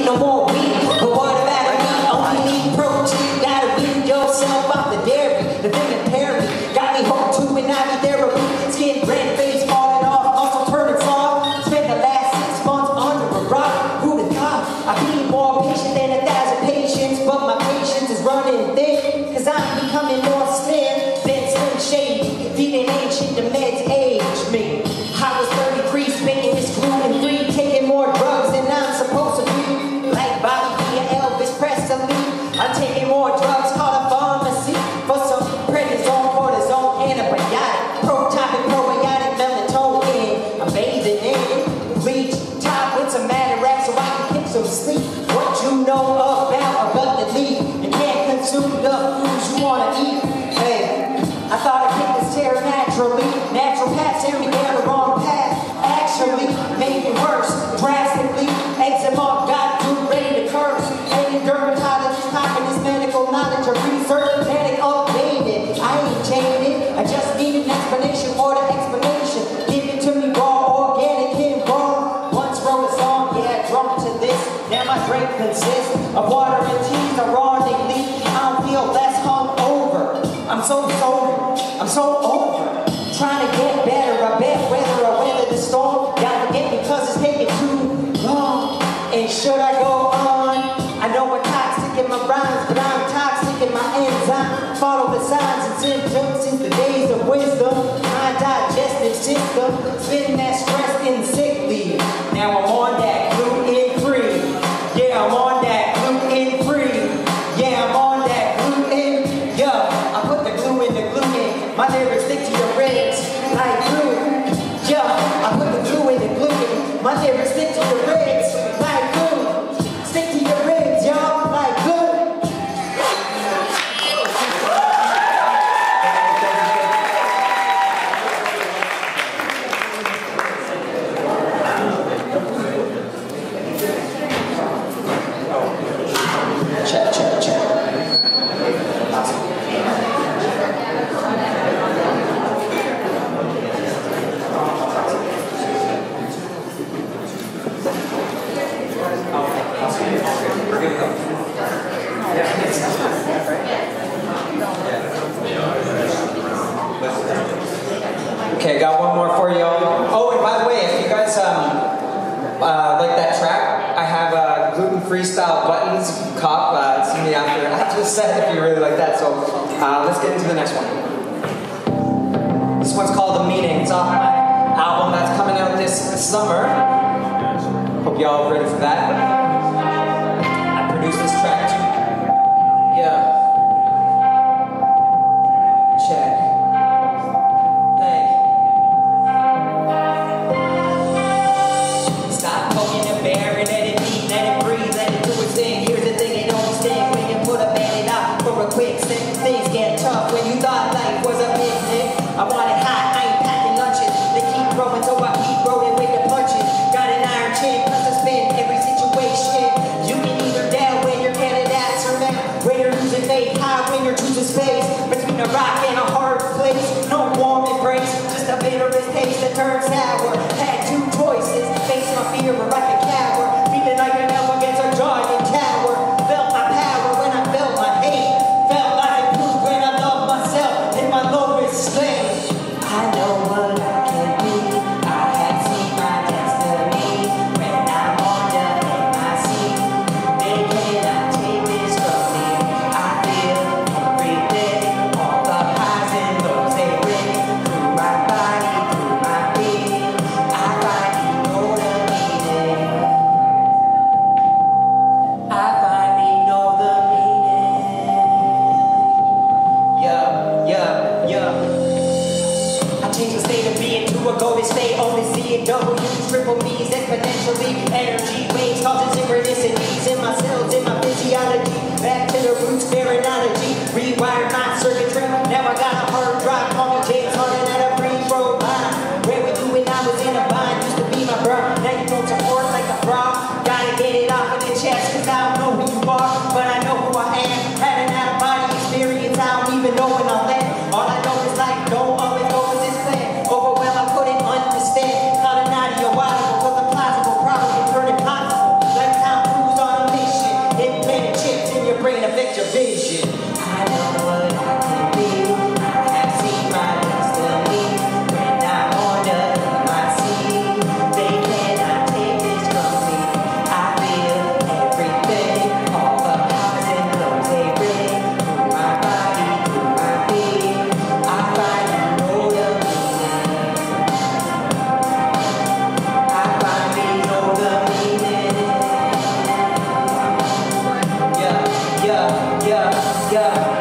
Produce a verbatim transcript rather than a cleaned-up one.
no more weed. But what about me? Only need protein. Gotta wean yourself off the dairy. The thing that pair me got me hooked to an I V therapy. Skin, red face falling off, also turning soft. Spent the last six months under a rock. Who'd have thought I'd be more patient than a thousand patients, but my patience is running thin. Cause I'm becoming more slim than Slim Shady. Feeling ancient, the meds age me. I was thirty-three, spitting this gluten free, taking more drugs than I'm supposed to be. Like Bobby B and Elvis Presley, I'm taking more drugs, called a pharmacy for some prednisone, cortisone, antibiotic, protopic, probiotic, melatonin. I'm bathing in bleach, top with some Atarax so I can get some sleep. What you know about a bucket leaf and can't consume the foods you wanna eat? Hey, I thought I'd get this tear naturally. Natural paths tear me down the wrong path. Actually, made it worse drastically. Eczema got too ready to curse. Any dermatologist knocking this medical knowledge or research, getting updated. I ain't jaded. I just need an explanation or the explanation. Give it to me raw, organic, and raw. Once wrote a song, yeah, drunk to this. Now my drink consists of water and teas, ironically. I don't feel less hungover. I'm so sober. I'm so over. Trying to get better. I bet whether I weather the storm. Gotta forget because it's taking too long. And should I go on? I know I'm toxic in my rhymes, but I'm toxic in my enzyme. Follow the signs and symptoms since the days of wisdom. My digestive system, spitting that stress in sick leave. Now I'm on that gluten free. Yeah, I'm on that gluten free. Yeah, I'm on that gluten. Yeah, I put the glue in the gluten. My lyrics stick to your ribs like glue. Yeah, I put the glue in the gluten. My lyrics stick to your ribs like glue. Stick to your ribs, y'all, like glue. Check, check, check. Okay, got one more for you. Oh, and by the way, if you guys um, uh, like that track, I have uh, gluten freestyle buttons cop. Uh, it's me after after the set if you really like that. So uh, let's get into the next one. This one's called The Meaning. It's off my album that's coming out this summer. Hope y'all are ready for that. I produced this track too. Yeah. Check. Hey. Stop poking the bear and let it be, let it breathe, let it do its thing. Here's the thing, it only sting when you put a bandit out for a quick stick. Things get tough when you thought life was a big thing. I want it hot, I ain't packing lunches. They keep growing, so I keep rolling with the punches. Got an iron chin, plus I spin every situation. Let's go.